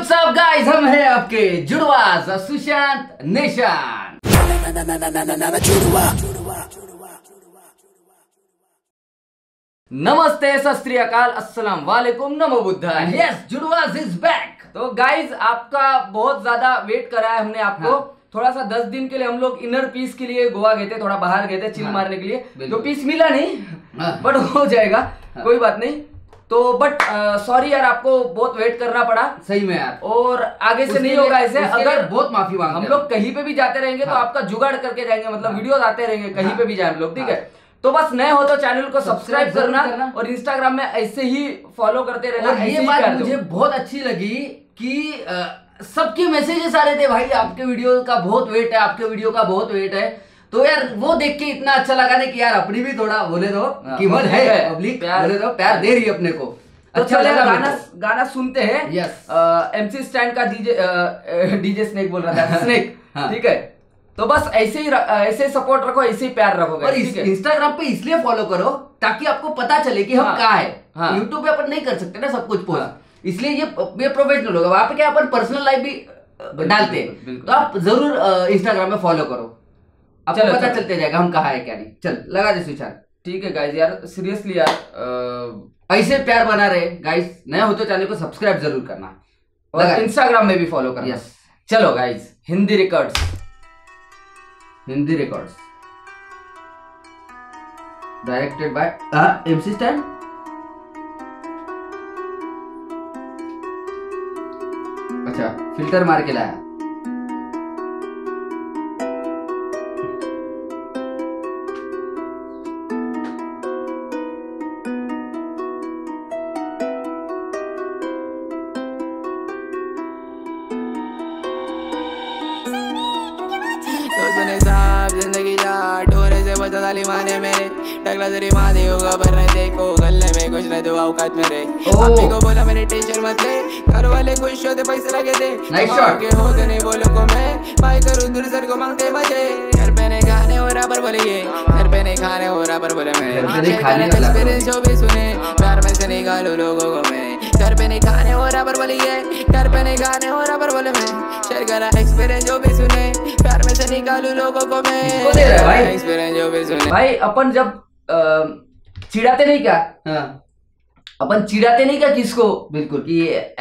WhatsApp guys, हम हैं आपके जुड़वास सुशांत निशान। नमस्ते, सत श्री अकाल, अस्सलाम वालेकुम, नमो बुद्धाय। Yes, Judwaas is back. तो गाइस, आपका बहुत ज्यादा वेट करा है हमने आपको। थोड़ा सा 10 दिन के लिए हम लोग इनर पीस के लिए गोवा गए थे, थोड़ा बाहर गए थे चिल मारने के लिए। जो पीस मिला नहीं, बट हो जाएगा, कोई बात नहीं। तो बट सॉरी यार, आपको बहुत वेट करना पड़ा सही में यार, और आगे से नहीं होगा ऐसे। अगर बहुत माफी मांग, हम लोग कहीं पे भी जाते रहेंगे तो आपका जुगाड़ करके जाएंगे, मतलब वीडियोस आते रहेंगे कहीं पे भी जाए हम लोग, ठीक है। तो बस नए हो तो चैनल को सब्सक्राइब करना और इंस्टाग्राम में ऐसे ही फॉलो करते रहना। और ये बात मुझे बहुत अच्छी लगी कि सबके मैसेजेस आ रहे थे, भाई आपके वीडियो का बहुत वेट है, आपके वीडियो का बहुत वेट है। तो यार वो देख के इतना अच्छा लगा नहीं कि यार अपनी भी थोड़ा बोले दो, कीमत है, पब्लिक बोले दो, प्यार दे रही है अपने को। तो अच्छा लगा। गाना सुनते हैं। यस, एमसी स्टैंड का डीजे स्नेक बोल रहा था, स्नेक, ठीक है। तो बस ऐसे सपोर्ट रखो, ऐसे ही प्यार रखो। और इंस्टाग्राम पे इसलिए फॉलो करो ताकि आपको पता चले कि हम कहाँ है। यूट्यूब पे अपन नहीं कर सकते ना सब कुछ पोस्ट, इसलिए ये प्रोफेशनल होगा। वहां पे क्या अपन पर्सनल लाइफ भी डालते हैं, तो आप जरूर इंस्टाग्राम में फॉलो करो, आपको पता चलते जाएगा हम कहाँ है क्या नहीं। चल लगा दे स्विच। ठीक है गाइस, यार सीरियसली यार ऐसे प्यार बना रहे गाइस। नया हो तो चैनल को सब्सक्राइब जरूर करना और इंस्टाग्राम में भी फॉलो करना। यस, चलो guys, Hindi records directed by MC Stan. अच्छा, फिल्टर मार के लाया। जिंदगी जा टोरे से बचा साली माने मेरे टकला तेरी माँ दे होगा पर नहीं देखो गले में कुछ नहीं, दो औकात मेरे। मम्मी को बोला मेरे टेंशन मत ले, घर वाले खुश होते पैसे लगे थे, के होते नहीं बोलो को मैं भाई करूँ दूर सर को मांगते मजे। घर पे नहीं खाने हो रहा पर बोलिए, घर पे नहीं खाने हो रहा पर बोले मैं एक्सपीरियंस जो भी सुने प्यार में से निकालो लोगों को मैं। घर पे नहीं खाने हो रहा पर बोलिए, घर पे नहीं खाने हो रहा पर बोले मैं। शेयर करा एक्सपीरियंस जो भी सुने प्यार में से निकालू लोगों को मैं। एक्सपीरियंस जो भी सुने भाई, अपन जब चिढ़ाते नहीं क्या, अपन चिढ़ाते नहीं क्या किसको, बिल्कुल कि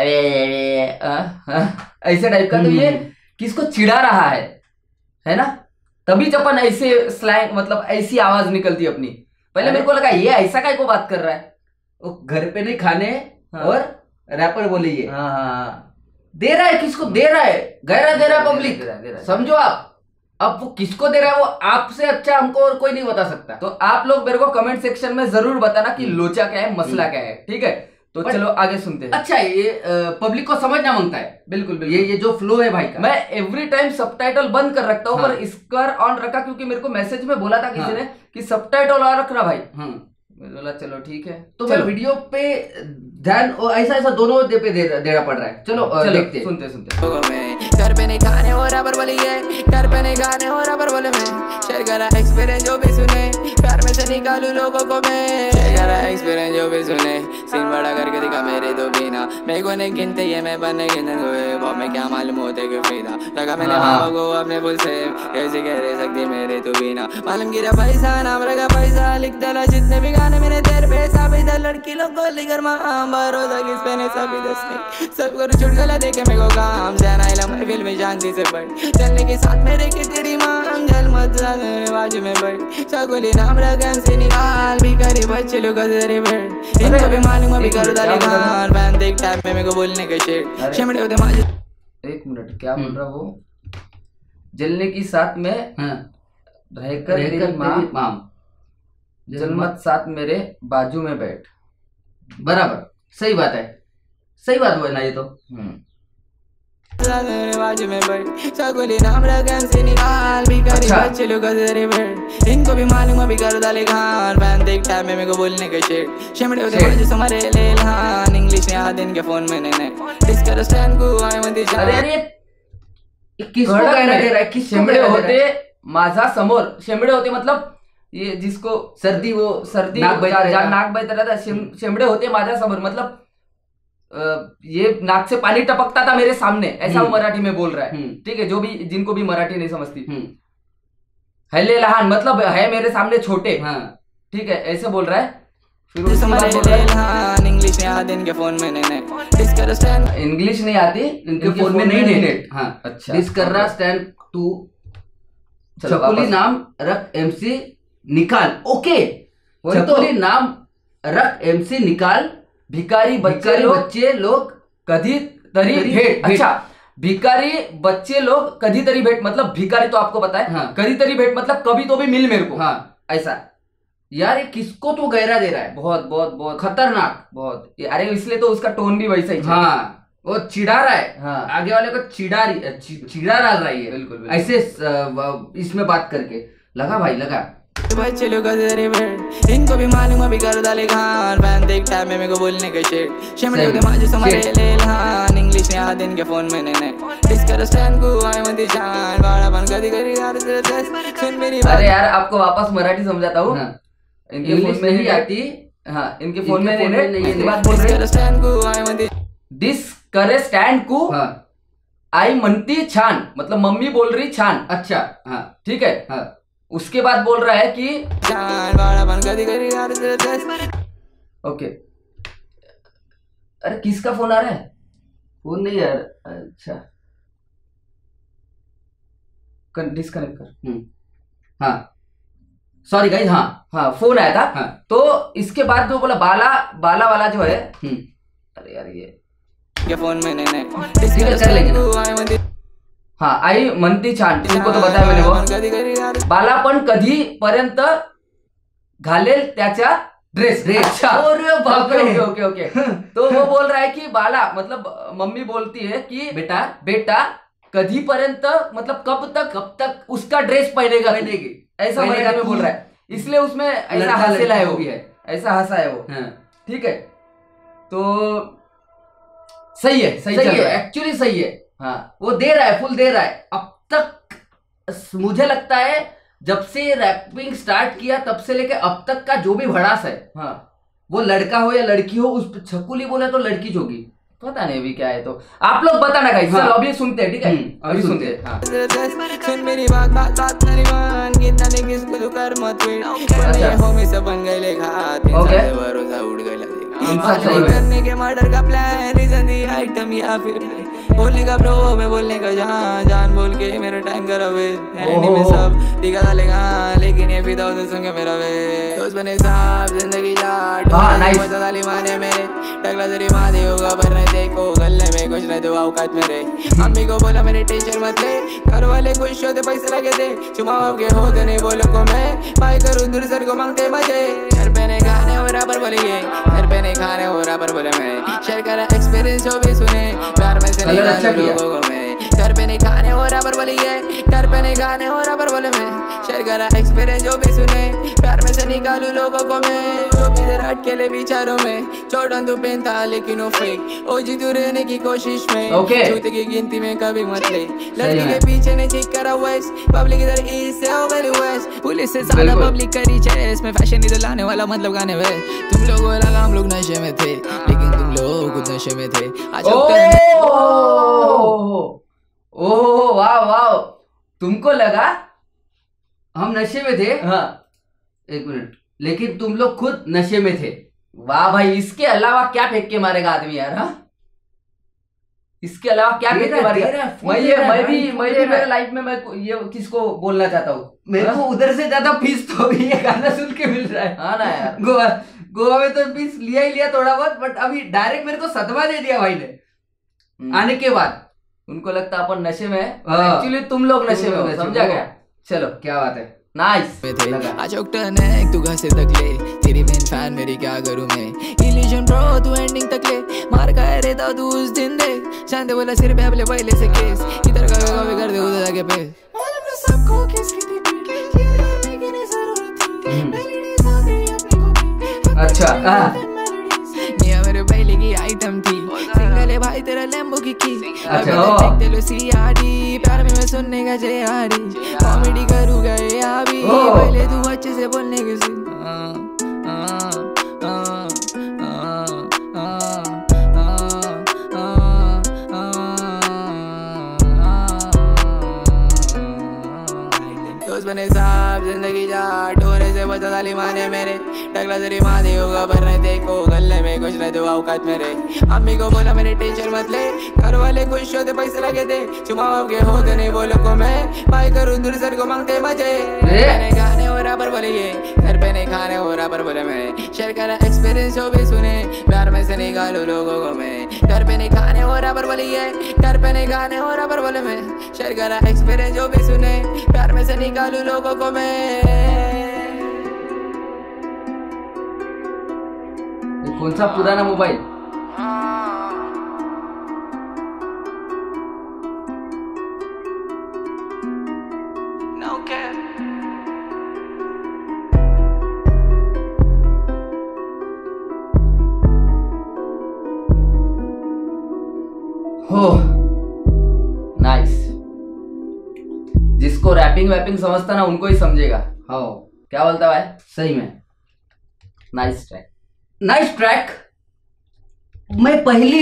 ऐसे टाइप का। तो ये किसको चिढ़ा रहा है ना, तभी जब अपन ऐसे स्लैंग मतलब ऐसी आवाज निकलती अपनी। पहले मेरे को लगा ये ऐसा काय को बात कर रहा है, वो घर पे नहीं खाने और रैपर बोले ये दे रहा है, किसको दे रहा है, गहरा दे रहा है पब्लिक, समझो आप। अब वो किसको दे रहा है वो आपसे अच्छा हमको और कोई नहीं बता सकता। तो आप लोग मेरे को कमेंट सेक्शन में जरूर बताना कि लोचा क्या है, मसला क्या है, ठीक है। तो चलो आगे सुनते हैं। अच्छा, ये पब्लिक को समझना मांगता है। बिल्कुल बिल्कुल, ये जो फ्लो है भाई का, मैं एवरी टाइम सबटाइटल बंद कर रखता हूँ, पर इसका ऑन रखा क्योंकि मेरे को मैसेज में बोला था किसी ने कि सबटाइटल ऑन रखना भाई। बोला चलो ठीक है। तो मैं वीडियो पे ध्यान ऐसा दोनों पे देना पड़ रहा है। चलो देखते सुनते। घर पे नहीं खाने हो रहा पर बोलिए, घर पे नहीं खाने हो रहा पर बोले मैं। शेयर करा एक्सपीरियंस जो भी सुने प्यार में से निकालू लोगों को मैं। शेयर करा एक्सपीरियंस जो भी सुने सीन बड़ा करके दिखा मेरे तो बिना मेरे को नहीं गिनते ये मैं बनने गिनन वो मैं क्या मालूम होते कि फायदा लगा मैंने मामा को अपने बुल से कैसे कह रहे सकती मेरे तो बिना मालूम गिरा पैसा नाम रखा पैसा लिख डाला जितने भी गाने मेरे तेरे पैसा भी दे लड़की लोग को लेकर मां भरोसा किस पे ने सभी दसने सब कर छुट गला देखे मेरे को काम जाना इला मैं फिल्म में शांति से पढ़ चलने के साथ मेरे की तेरी मां जल मत जाने बाजू में बैठ सगुली नाम रगन से निकाल भी करी बच्चे लोग तेरे बैठ इनको भी मालूम अभी कर डाली मार बैंड देख टाइम में मेरे को बोलने के शेर शिमड़े होते मां। एक मिनट, क्या बोल रहा वो, जलने की साथ में रहकर तेरी मां जल मत साथ मेरे बाजू में बैठ। बराबर, सही बात है, सही बात हुआ ना ये तो। बाजू में बैठ सगुली नाम रगन से निकाल भी करी बच्चे लोग तेरे बैठ इनको भी मालूम अभी कर डाले खान बैंड देख टाइम में मेरे को बोलने के शेर शिमड़े होते बाजू समारे ले लान इंग्लिश में आधे इनके फोन में ने डिस्कर स्टैंड को आई मत जा। अरे किसको कहना दे रहा है कि शिमड़े होते माझा समोर। शिमड़े होते मतलब ये जिसको सर्दी नाक बहता रहता, शिमड़े होते माझ्या समोर मतलब ये नाक से पानी टपकता था मेरे सामने, ऐसा वो मराठी में बोल रहा है। ठीक है, जो भी जिनको भी मराठी नहीं समझती, हल्ले लहान मतलब है मेरे सामने छोटे। ठीक है, ऐसे बोल रहा है। फिर उसके बाद बोल रहा है इंग्लिश नहीं आती इनके फोन में इंग्लिश नहीं आती इनके फोन में नहीं नेट। हाँ अच्छा, दिस कर रहा स्टैंड टू छकुली नाम रख MC निकाल। ओके, छकुली नाम रख MC निकाल, भिकारी बच्चे लोग कधी तरी भेट। अच्छा, भिकारी बच्चे लोग कधी तरी भेट मतलब भिकारी तो आपको पता है। हाँ। कधी तरी भेट मतलब कभी तो भी मिल मेरे को। हाँ ऐसा। यार ये किसको तो गहरा दे रहा है, बहुत बहुत बहुत खतरनाक, बहुत। अरे इसलिए तो उसका टोन भी वैसा ही। हाँ, वो चिढ़ा रहा है। हाँ। आगे वाले को चिढ़ा डाल रही है। बिल्कुल ऐसे इसमें बात करके लगा भाई, लगा। बच्चे लोग इनको भी मालूम अभी कर डाले खान फैन देख टाइम में मेरे को बोलने का शेट शिमले के माजे समारे ले लहान इंग्लिश ने आते इनके फोन में ने डिस्कर स्टैंड को आई मंदी जान बड़ा बन कदी करी यार सुन मेरी। अरे यार आपको वापस मराठी समझाता हूँ। इनके फोन में नहीं आती। हाँ, इनके फोन में नहीं। इसके बाद बोल रहे स्टैंड को आई मंदी दिस करे स्टैंड को आई म्हणती छान मतलब मम्मी बोल रही छान। अच्छा हाँ ठीक है। हाँ, उसके बाद बोल रहा है कि ओके। अरे किसका फोन आ रहा है? फोन नहीं यार। अच्छा डिस्कनेक्ट कर। हाँ सॉरी गाइस। हाँ फोन आया था। हाँ। तो इसके बाद जो बोला बाला वाला जो है। अरे यार ये फोन में नहीं कर लेंगे। हाँ, आई म्हणती छान, तुमको तो बताया मैंने वो। बाला पण कधी पर्यंत घालेल त्याचा ड्रेस। अच्छा ओके ओके। तो वो बोल रहा है कि बाला मतलब मम्मी बोलती है कि बेटा कधी पर्यंत मतलब कब तक उसका ड्रेस पहनेगा, ऐसा मराठी में बोल रहा है। इसलिए उसमें ऐसा हंसेला है, वो भी है ऐसा हंसा है वो। ठीक है, तो सही है एक्चुअली सही है। हाँ, वो दे रहा है, फुल दे रहा है। अब तक मुझे लगता है जब से रैपिंग स्टार्ट किया तब से लेके अब तक का जो भी भड़ास है, हाँ, वो लड़का हो या लड़की हो, उस छकुली बोले तो लड़की जोगी, पता नहीं अभी क्या है। तो आप लोग बताना गाइस। चलो अभी सुनते हैं। ठीक है, अभी सुनते हैं। हाँ। सुन मेरी बात मेरी मान कितना ने किसको तू कर मत वेट हो में सब बन गए लेखा ओके भरोसा उड़ गया करने के मर्डर का प्लान रीजन दी आइटम या फिर बोलने का ब्रो मैं बोलने का जान बोल के मेरा टाइम करा वे एंडी में सब दिखा डालेगा लेकिन ये फिदा उसे सुन के मेरा वे दोस्त बने साहब जिंदगी जाट मजा डाली माने में टकला तेरी माँ दे होगा पर नहीं देखो गले में कुछ नहीं तो औकात मेरे अम्मी को बोला मेरे टेंशन मत ले घर वाले खुश होते पैसे लगे थे चुमा के होते नहीं बोलो को मैं भाई करूँ दूर सर को मांगते मजे घर पे नहीं खाने हो रहा पर बोलिए घर पे नहीं खाने हो रहा पर बोले मैं शेयर करा एक्सपीरियंस जो भी सुने प्यार में से लोगों को मैं घर पे नहीं खाने हो रहा पर बोलिए घर पे नहीं खाने हो रहा पर बोले मैं शेयर करा एक्सपीरियंस जो भी सुने प्यार में से निकालू लोगों को मैं जो भी इधर अटके विचारों में छोटा तू पेन था लेकिन वो फेक ओ जी तू रहने की कोशिश में जूते की गिनती में कभी मत ले लड़की के पीछे नहीं चेक करा वेस्ट पब्लिक इधर ईस्ट से हो गई वेस्ट पुलिस से ज्यादा पब्लिक करी चेस में फैशन इधर लाने वाला मतलब गाने में तुम लोगों को लगा हम लोग नशे में थे लेकिन तुम लोग खुद नशे में थे। ओह वाह तुमको लगा हम नशे में थे। हाँ, एक मिनट, लेकिन तुम लोग खुद नशे में थे। वाह भाई, इसके अलावा क्या फेंक के मारेगा आदमी यार। हाँ, इसके अलावा क्या फेंक के मारेगा। मैं भी मेरे लाइफ में मैं ये किसको बोलना चाहता हूँ, मेरे को उधर से ज्यादा फीस तो अभी ये गाना सुन के मिल रहा है। हाँ ना यार, गोवा में तो फीस लिया ही लिया थोड़ा बहुत, बट अभी डायरेक्ट मेरे को सदमा दे दिया भाई ने आने के बाद। उनको लगता अपन नशे में, एक्चुअली तुम लोग नशे में हो, समझा गया। चलो क्या बात है, नाइस। अशोक टर्न है तू घर से तक ले तेरी मेन फैन मेरी क्या करूं मैं इल्यूजन ब्रो तू एंडिंग तक ले मार का रे तो तू उस दिन दे शांत बोला सिर पे अपने पहले से केस इधर का कभी कर दे उधर जाके पे सबको किसकी अच्छा ये मेरे पहले की आइटम थी सिंगल है भाई तेरा लैम्बो की देखते लो सीआरडी प्यार में मैं सुनने का जेआरडी कॉमेडी करूँगा ये अभी पहले तू अच्छे से बोलने के सी बचा ताली माने मेरे टकला तेरी माँ दी होगा भरने देखो गले में कुछ नहीं दो औकात मेरे अम्मी को बोला मेरी टेंशन मत ले घर वाले खुश होते पैसे लगे थे चुमाओ के होते नहीं बोलो को मैं भाई करूँ दूर सर को मांगते मजे मैंने गाने हो रहा पर बोलिए घर पे नहीं खाने हो रहा पर बोले मैं शेयर करा एक्सपीरियंस जो भी सुने प्यार में से निकालू लोगों को मैं घर पे नहीं खाने हो रहा पर बोलिए घर पे नहीं खाने हो रहा पर बोले मैं शेयर करा एक्सपीरियंस जो भी सुने प्यार में से निकालू लोगों को मैं कौन सा पुराना मोबाइल No care. हो नाइस। जिसको रैपिंग वैपिंग समझता ना उनको ही समझेगा। हाँ क्या बोलता भाई? सही में नाइस ट्रैक, नाइस ट्रैक। मैं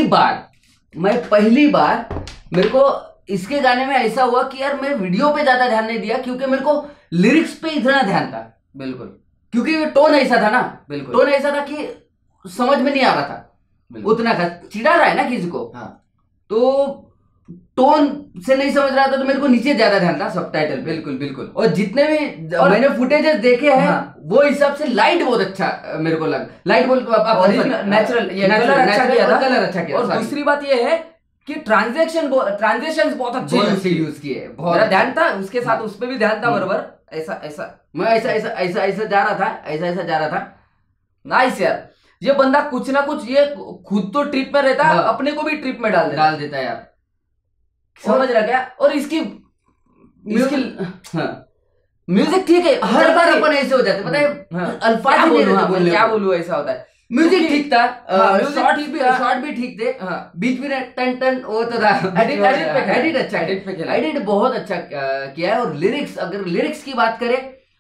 पहली बार मेरे को इसके गाने में ऐसा हुआ कि यार मैं वीडियो पे ज्यादा ध्यान नहीं दिया क्योंकि मेरे को लिरिक्स पे इतना ध्यान था। बिल्कुल क्योंकि टोन ऐसा था ना, बिल्कुल टोन ऐसा था कि समझ में नहीं आ रहा था उतना था। चिढ़ा रहा है ना किसी को, हाँ तो टोन से नहीं समझ रहा था तो मेरे को नीचे ज्यादा ध्यान था सबटाइटल पे। बिल्कुल बिल्कुल। और जितने भी और मैंने फुटेजेस देखे हैं हाँ। वो हिसाब से लाइट बहुत अच्छा मेरे को लगा। लाइट बोल नेचुरल कलर अच्छा किया था, कलर अच्छा किया। और दूसरी बात ये है कि ट्रांजेक्शन बहुत अच्छे यूज किए। मेरा ध्यान था उसके साथ, उस पे भी ध्यान था बराबर। ऐसा मैं ऐसा जा रहा था। नाइस यार, ये बंदा कुछ ना कुछ ये खुद तो ट्रिप में रहता है, हाँ। अपने को भी ट्रिप में डाल देता है यार। समझ रहा क्या? और इसकी हाँ। म्यूजिक ठीक है, हर बार अपन ऐसे हो जाते पता है, हाँ। अल्फाज ही नहीं रहते बोलने क्या को। बोलूं, ऐसा होता है। म्यूजिक ठीक था, म्यूजिक शॉर्ट ठीक था। शॉर्ट भी ठीक थे, हाँ। बीच में टन टन वो तो था। एडिट अच्छा, एडिट पे खेला। एडिट बहुत अच्छा किया है। और लिरिक्स, अगर लिरिक्स की बात करें,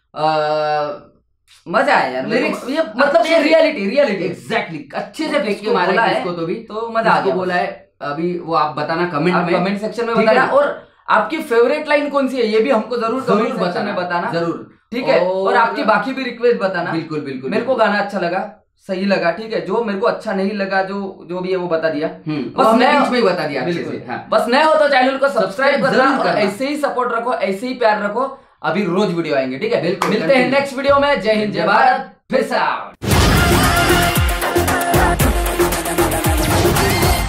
मजा आया यार लिरिक्स ये मतलब ये रियलिटी एग्जैक्टली अच्छे से फेंक जिसको के मारा बोला है है, इसको तो भी, तो मजा आ गया। बोला है अभी वो आप बताना कमेंट सेक्शन में ठीक बताना, है? और आपकी फेवरेट लाइन कौन सी है ये भी हमको जरूर कमेंट सेक्शन में बताना, जरूर। ठीक है? और आपकी बाकी भी रिक्वेस्ट बताना। बिल्कुल मेरे को गाना अच्छा लगा, सही लगा, ठीक है? जो मेरे को अच्छा नहीं लगा, जो भी है वो बता दिया। बस मैं बीच में ही बता दिया अच्छे से। हाँ। बस नए हो तो चैनल को सब्सक्राइब जरूर करना, और करना। ऐसे ही सपोर्ट रखो, ऐसे ही प्यार रखो। अभी रोज वीडियो आएंगे, ठीक है? बिल्कुल, मिलते हैं continue। नेक्स्ट वीडियो में। जय हिंद, जय Bharat, peace out.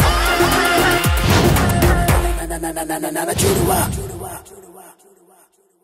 na na na na na na na na na